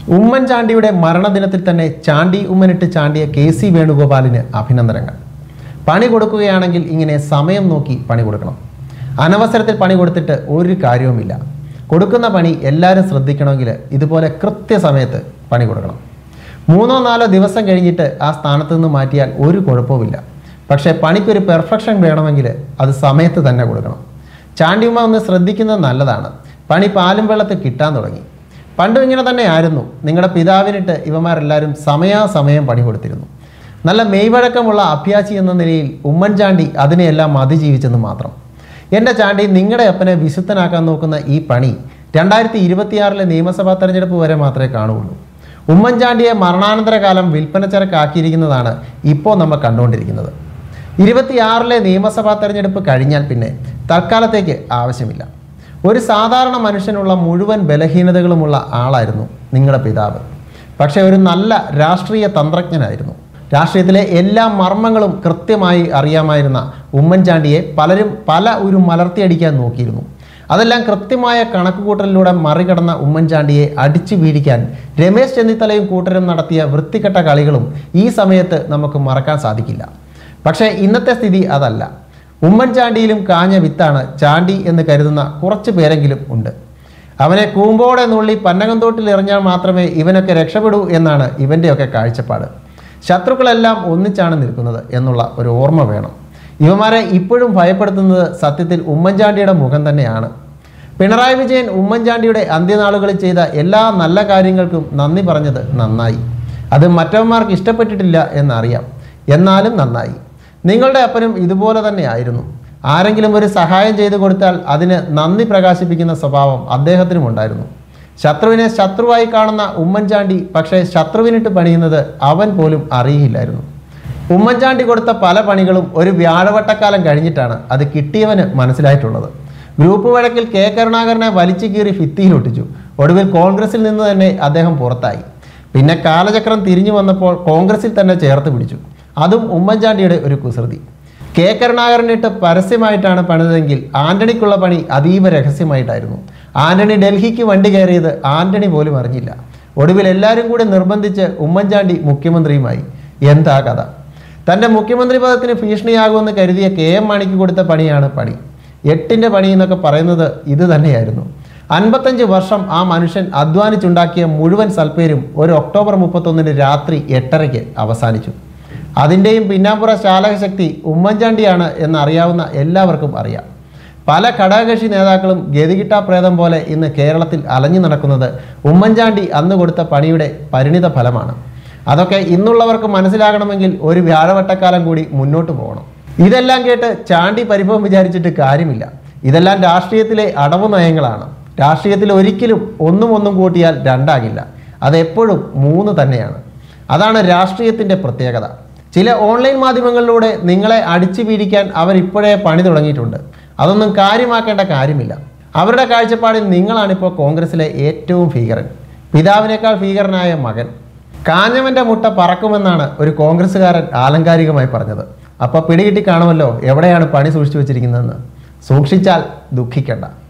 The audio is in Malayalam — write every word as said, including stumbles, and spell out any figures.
ഉമ്മൻചാണ്ടിയുടെ മരണദിനത്തിൽ തന്നെ ചാണ്ടി ഉമ്മനിട്ട് ചാണ്ടിയ കെ സി വേണുഗോപാലിന് അഭിനന്ദനങ്ങൾ. പണി കൊടുക്കുകയാണെങ്കിൽ ഇങ്ങനെ സമയം നോക്കി പണി കൊടുക്കണം. അനവസരത്തിൽ പണി കൊടുത്തിട്ട് ഒരു കാര്യവുമില്ല. കൊടുക്കുന്ന പണി എല്ലാവരും ശ്രദ്ധിക്കണമെങ്കിൽ ഇതുപോലെ കൃത്യസമയത്ത് പണി കൊടുക്കണം. മൂന്നോ നാലോ ദിവസം കഴിഞ്ഞിട്ട് ആ സ്ഥാനത്ത് നിന്ന് മാറ്റിയാൽ ഒരു കുഴപ്പവുമില്ല. പക്ഷേ പണിക്കൊരു പെർഫെക്ഷൻ വേണമെങ്കിൽ അത് സമയത്ത് തന്നെ കൊടുക്കണം. ചാണ്ടിയുമ്മ ഒന്ന് ശ്രദ്ധിക്കുന്നത് നല്ലതാണ്. പണി പാലും വെള്ളത്തിൽ കിട്ടാൻ തുടങ്ങി. പണ്ടും ഇങ്ങനെ തന്നെ ആയിരുന്നു. നിങ്ങളുടെ പിതാവിനിട്ട് ഇവന്മാരെല്ലാവരും സമയാസമയം പണി കൊടുത്തിരുന്നു. നല്ല മെയ്വഴക്കമുള്ള അഭ്യാസി എന്ന നിലയിൽ ഉമ്മൻചാണ്ടി അതിനെയെല്ലാം അതിജീവിച്ചെന്ന് മാത്രം. എൻ്റെ ചാണ്ടി, നിങ്ങളുടെ അപ്പനെ വിശുദ്ധനാക്കാൻ നോക്കുന്ന ഈ പണി രണ്ടായിരത്തി ഇരുപത്തിയാറിലെ നിയമസഭാ തെരഞ്ഞെടുപ്പ് വരെ മാത്രമേ കാണുകയുള്ളൂ. ഉമ്മൻചാണ്ടിയെ മരണാനന്തര കാലം വിൽപ്പന ചരക്കാക്കിയിരിക്കുന്നതാണ് ഇപ്പോൾ നമ്മൾ കണ്ടുകൊണ്ടിരിക്കുന്നത്. ഇരുപത്തിയാറിലെ നിയമസഭാ തെരഞ്ഞെടുപ്പ് കഴിഞ്ഞാൽ പിന്നെ തൽക്കാലത്തേക്ക് ആവശ്യമില്ല. ഒരു സാധാരണ മനുഷ്യനുള്ള മുഴുവൻ ബലഹീനതകളുമുള്ള ആളായിരുന്നു നിങ്ങളുടെ പിതാവ്. പക്ഷേ ഒരു നല്ല രാഷ്ട്രീയ തന്ത്രജ്ഞനായിരുന്നു. രാഷ്ട്രീയത്തിലെ എല്ലാ മർമ്മങ്ങളും കൃത്യമായി അറിയാമായിരുന്ന ഉമ്മൻചാണ്ടിയെ പലരും പല ഒരു മലർത്തിയടിക്കാൻ നോക്കിയിരുന്നു. അതെല്ലാം കൃത്യമായ കണക്കുകൂട്ടലിലൂടെ മറികടന്ന ഉമ്മൻചാണ്ടിയെ അടിച്ചു വീഴിക്കാൻ രമേശ് ചെന്നിത്തലയും കൂട്ടരും നടത്തിയ വൃത്തികെട്ട കളികളും ഈ സമയത്ത് നമുക്ക് മറക്കാൻ സാധിക്കില്ല. പക്ഷേ ഇന്നത്തെ സ്ഥിതി അതല്ല. ഉമ്മൻചാണ്ടിയിലും കാഞ്ഞ വിത്താണ് ചാണ്ടി എന്ന് കരുതുന്ന കുറച്ച് പേരെങ്കിലും ഉണ്ട്. അവനെ കൂമ്പോടെ നുള്ളി പന്നകംതോട്ടിൽ എറിഞ്ഞാൽ മാത്രമേ ഇവനൊക്കെ രക്ഷപ്പെടൂ എന്നാണ് ഇവൻ്റെയൊക്കെ കാഴ്ചപ്പാട്. ശത്രുക്കളെല്ലാം ഒന്നിച്ചാണ് നിൽക്കുന്നത് എന്നുള്ള ഒരു ഓർമ്മ വേണം. ഇവന്മാരെ ഇപ്പോഴും ഭയപ്പെടുത്തുന്നത് സത്യത്തിൽ ഉമ്മൻചാണ്ടിയുടെ മുഖം തന്നെയാണ്. പിണറായി വിജയൻ ഉമ്മൻചാണ്ടിയുടെ അന്ത്യനാളുകളിൽ ചെയ്ത എല്ലാ നല്ല കാര്യങ്ങൾക്കും നന്ദി പറഞ്ഞത് നന്നായി. അത് മറ്റവന്മാർക്ക് ഇഷ്ടപ്പെട്ടിട്ടില്ല എന്നറിയാം. എന്നാലും നന്നായി. നിങ്ങളുടെ അപ്പനും ഇതുപോലെ തന്നെ ആയിരുന്നു. ആരെങ്കിലും ഒരു സഹായം ചെയ്തു കൊടുത്താൽ അതിന് നന്ദി പ്രകാശിപ്പിക്കുന്ന സ്വഭാവം അദ്ദേഹത്തിനും ഉണ്ടായിരുന്നു. ശത്രുവിനെ ശത്രുവായി കാണുന്ന ഉമ്മൻചാണ്ടി പക്ഷേ ശത്രുവിനിട്ട് പണിയുന്നത് അവൻ പോലും അറിയില്ലായിരുന്നു. ഉമ്മൻചാണ്ടി കൊടുത്ത പല പണികളും ഒരു വ്യാഴവട്ടക്കാലം കഴിഞ്ഞിട്ടാണ് അത് കിട്ടിയവന് മനസ്സിലായിട്ടുള്ളത്. ഗ്രൂപ്പ് വഴക്കിൽ കെ കരുണാകരനെ വലിച്ചു കീറി ഭിത്തിയിലൊട്ടിച്ചു. ഒടുവിൽ കോൺഗ്രസിൽ നിന്ന് തന്നെ അദ്ദേഹം പുറത്തായി. പിന്നെ കാലചക്രം തിരിഞ്ഞു വന്നപ്പോൾ കോൺഗ്രസിൽ തന്നെ ചേർത്ത് പിടിച്ചു. അതും ഉമ്മൻചാണ്ടിയുടെ ഒരു കുസൃതി. കെ കരുണാകരനിട്ട് പരസ്യമായിട്ടാണ് പണിതെങ്കിൽ ആന്റണിക്കുള്ള പണി അതീവ രഹസ്യമായിട്ടായിരുന്നു. ആന്റണി ഡൽഹിക്ക് വണ്ടി കയറിയത് ആന്റണി പോലും അറിഞ്ഞില്ല. ഒടുവിൽ എല്ലാവരും കൂടി നിർബന്ധിച്ച് ഉമ്മൻചാണ്ടി മുഖ്യമന്ത്രിയുമായി. എന്താ കഥ! തൻ്റെ മുഖ്യമന്ത്രി പദത്തിന് ഭീഷണിയാകുമെന്ന് കരുതിയ കെ എം മാണിക്ക് കൊടുത്ത പണിയാണ് പണി. എട്ടിൻ്റെ പണി എന്നൊക്കെ പറയുന്നത് ഇത് തന്നെയായിരുന്നു. അൻപത്തഞ്ച് വർഷം ആ മനുഷ്യൻ അധ്വാനിച്ചുണ്ടാക്കിയ മുഴുവൻ സൽപ്പേരും ഒരു ഒക്ടോബർ മുപ്പത്തൊന്നിന് രാത്രി എട്ടരയ്ക്ക് അവസാനിച്ചു. അതിൻ്റെയും പിന്നാമ്പുറ ചാലകശക്തി ഉമ്മൻചാണ്ടിയാണ് എന്നറിയാവുന്ന എല്ലാവർക്കും അറിയാം. പല ഘടകകക്ഷി നേതാക്കളും ഗതികിട്ടാ പ്രേതം പോലെ ഇന്ന് കേരളത്തിൽ അലഞ്ഞു നടക്കുന്നത് ഉമ്മൻചാണ്ടി അന്ന് കൊടുത്ത പണിയുടെ പരിണിത ഫലമാണ്. അതൊക്കെ ഇന്നുള്ളവർക്ക് മനസ്സിലാകണമെങ്കിൽ ഒരു വ്യാഴവട്ടക്കാലം കൂടി മുന്നോട്ട് പോകണം. ഇതെല്ലാം കേട്ട് ചാണ്ടി പരിഭവം വിചാരിച്ചിട്ട് കാര്യമില്ല. ഇതെല്ലാം രാഷ്ട്രീയത്തിലെ അടവ് നയങ്ങളാണ്. രാഷ്ട്രീയത്തിൽ ഒരിക്കലും ഒന്നും ഒന്നും കൂട്ടിയാൽ രണ്ടാകില്ല. അതെപ്പോഴും മൂന്ന് തന്നെയാണ്. അതാണ് രാഷ്ട്രീയത്തിൻ്റെ പ്രത്യേകത. ചില ഓൺലൈൻ മാധ്യമങ്ങളിലൂടെ നിങ്ങളെ അടിച്ചു വീഴിക്കാൻ അവരിപ്പോഴേ പണി തുടങ്ങിയിട്ടുണ്ട്. അതൊന്നും കാര്യമാക്കേണ്ട കാര്യമില്ല. അവരുടെ കാഴ്ചപ്പാടിൽ നിങ്ങളാണിപ്പോൾ കോൺഗ്രസിലെ ഏറ്റവും ഭീകരൻ, പിതാവിനേക്കാൾ ഭീകരനായ മകൻ. കാഞ്ഞവൻ്റെ മുട്ട പറക്കുമെന്നാണ് ഒരു കോൺഗ്രസ്സുകാരൻ ആലങ്കാരികമായി പറഞ്ഞത്. അപ്പോൾ പിടികിട്ടി കാണുമല്ലോ എവിടെയാണ് പണി സൂക്ഷിച്ചു വെച്ചിരിക്കുന്നതെന്ന്. സൂക്ഷിച്ചാൽ ദുഃഖിക്കണ്ട.